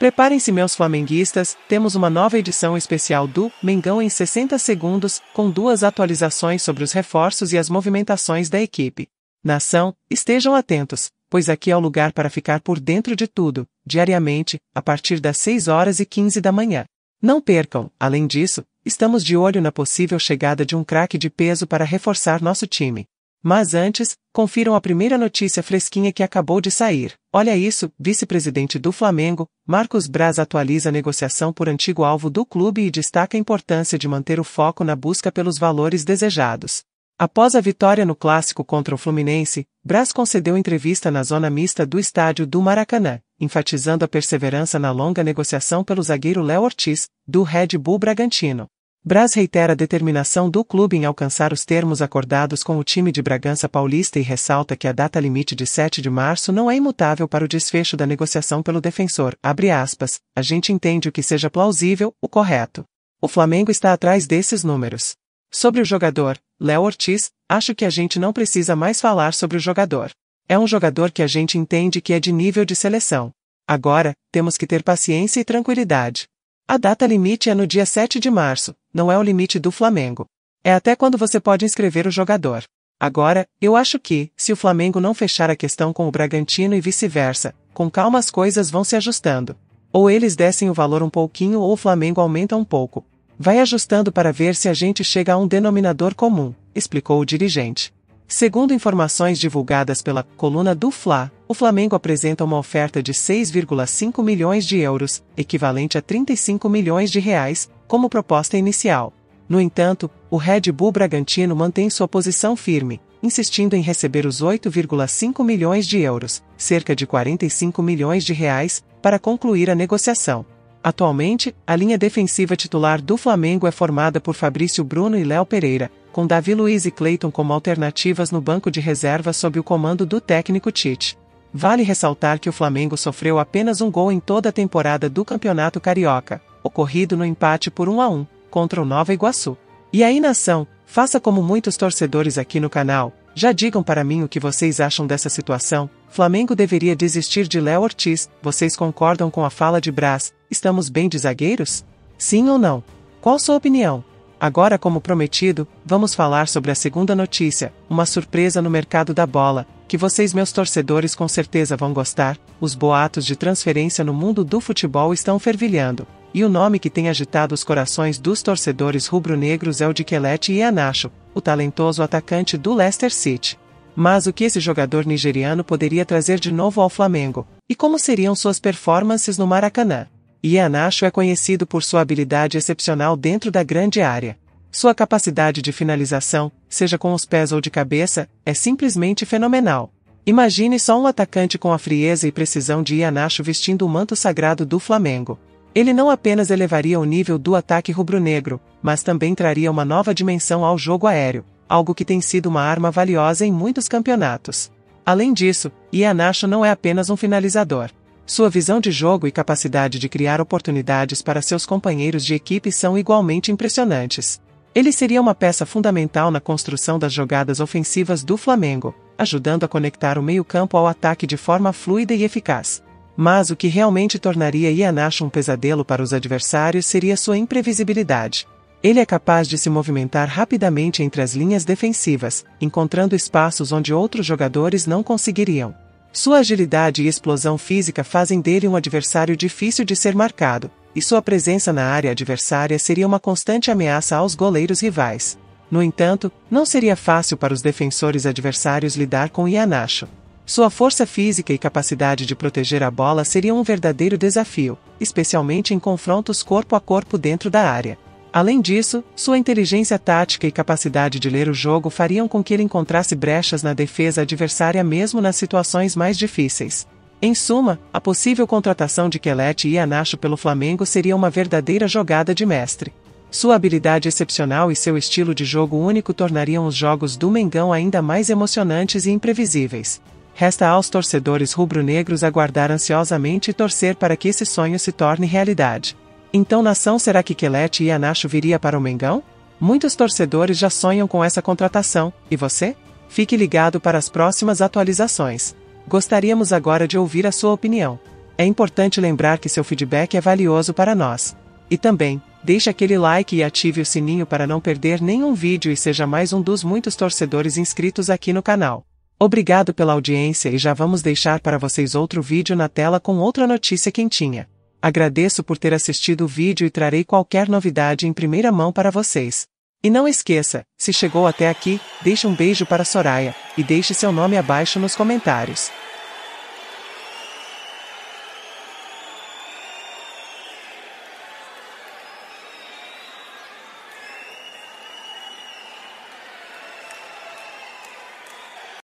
Preparem-se, meus flamenguistas, temos uma nova edição especial do Mengão em 60 segundos, com 2 atualizações sobre os reforços e as movimentações da equipe. Nação, estejam atentos, pois aqui é o lugar para ficar por dentro de tudo, diariamente, a partir das 6h15 da manhã. Não percam, além disso, estamos de olho na possível chegada de um craque de peso para reforçar nosso time. Mas antes, confiram a primeira notícia fresquinha que acabou de sair. Olha isso, vice-presidente do Flamengo, Marcos Braz atualiza a negociação por antigo alvo do clube e destaca a importância de manter o foco na busca pelos valores desejados. Após a vitória no clássico contra o Fluminense, Braz concedeu entrevista na zona mista do estádio do Maracanã, enfatizando a perseverança na longa negociação pelo zagueiro Léo Ortiz, do Red Bull Bragantino. Braz reitera a determinação do clube em alcançar os termos acordados com o time de Bragança Paulista e ressalta que a data limite de 7 de março não é imutável para o desfecho da negociação pelo defensor. Abre aspas, a gente entende o que seja plausível, o correto. O Flamengo está atrás desses números. Sobre o jogador, Léo Ortiz, acho que a gente não precisa mais falar sobre o jogador. É um jogador que a gente entende que é de nível de seleção. Agora, temos que ter paciência e tranquilidade. A data limite é no dia 7 de março, não é o limite do Flamengo. É até quando você pode inscrever o jogador. Agora, eu acho que, se o Flamengo não fechar a questão com o Bragantino e vice-versa, com calma as coisas vão se ajustando. Ou eles descem o valor um pouquinho ou o Flamengo aumenta um pouco. Vai ajustando para ver se a gente chega a um denominador comum, explicou o dirigente. Segundo informações divulgadas pela Coluna do Fla, o Flamengo apresenta uma oferta de 6,5 milhões de euros, equivalente a 35 milhões de reais, como proposta inicial. No entanto, o Red Bull Bragantino mantém sua posição firme, insistindo em receber os 8,5 milhões de euros, cerca de 45 milhões de reais, para concluir a negociação. Atualmente, a linha defensiva titular do Flamengo é formada por Fabrício Bruno e Léo Pereira, com Davi Luiz e Cleiton como alternativas no banco de reservas sob o comando do técnico Tite. Vale ressaltar que o Flamengo sofreu apenas um gol em toda a temporada do Campeonato Carioca, ocorrido no empate por 1-1, contra o Nova Iguaçu. E aí, nação, faça como muitos torcedores aqui no canal, já digam para mim o que vocês acham dessa situação. Flamengo deveria desistir de Léo Ortiz, vocês concordam com a fala de Braz, estamos bem de zagueiros? Sim ou não? Qual sua opinião? Agora, como prometido, vamos falar sobre a segunda notícia, uma surpresa no mercado da bola, que vocês, meus torcedores, com certeza vão gostar. Os boatos de transferência no mundo do futebol estão fervilhando, e o nome que tem agitado os corações dos torcedores rubro-negros é o de Kelechi Iheanacho, o talentoso atacante do Leicester City. Mas o que esse jogador nigeriano poderia trazer de novo ao Flamengo? E como seriam suas performances no Maracanã? Iheanacho é conhecido por sua habilidade excepcional dentro da grande área. Sua capacidade de finalização, seja com os pés ou de cabeça, é simplesmente fenomenal. Imagine só um atacante com a frieza e precisão de Iheanacho vestindo o manto sagrado do Flamengo. Ele não apenas elevaria o nível do ataque rubro-negro, mas também traria uma nova dimensão ao jogo aéreo, algo que tem sido uma arma valiosa em muitos campeonatos. Além disso, Iheanacho não é apenas um finalizador. Sua visão de jogo e capacidade de criar oportunidades para seus companheiros de equipe são igualmente impressionantes. Ele seria uma peça fundamental na construção das jogadas ofensivas do Flamengo, ajudando a conectar o meio-campo ao ataque de forma fluida e eficaz. Mas o que realmente tornaria Iheanacho um pesadelo para os adversários seria sua imprevisibilidade. Ele é capaz de se movimentar rapidamente entre as linhas defensivas, encontrando espaços onde outros jogadores não conseguiriam. Sua agilidade e explosão física fazem dele um adversário difícil de ser marcado, e sua presença na área adversária seria uma constante ameaça aos goleiros rivais. No entanto, não seria fácil para os defensores adversários lidar com Iheanacho. Sua força física e capacidade de proteger a bola seriam um verdadeiro desafio, especialmente em confrontos corpo a corpo dentro da área. Além disso, sua inteligência tática e capacidade de ler o jogo fariam com que ele encontrasse brechas na defesa adversária mesmo nas situações mais difíceis. Em suma, a possível contratação de Kelechi Iheanacho pelo Flamengo seria uma verdadeira jogada de mestre. Sua habilidade excepcional e seu estilo de jogo único tornariam os jogos do Mengão ainda mais emocionantes e imprevisíveis. Resta aos torcedores rubro-negros aguardar ansiosamente e torcer para que esse sonho se torne realidade. Então, nação, será que Kelechi Iheanacho viria para o Mengão? Muitos torcedores já sonham com essa contratação, e você? Fique ligado para as próximas atualizações. Gostaríamos agora de ouvir a sua opinião. É importante lembrar que seu feedback é valioso para nós. E também, deixe aquele like e ative o sininho para não perder nenhum vídeo e seja mais um dos muitos torcedores inscritos aqui no canal. Obrigado pela audiência e já vamos deixar para vocês outro vídeo na tela com outra notícia quentinha. Agradeço por ter assistido o vídeo e trarei qualquer novidade em primeira mão para vocês. E não esqueça, se chegou até aqui, deixe um beijo para Soraya, e deixe seu nome abaixo nos comentários.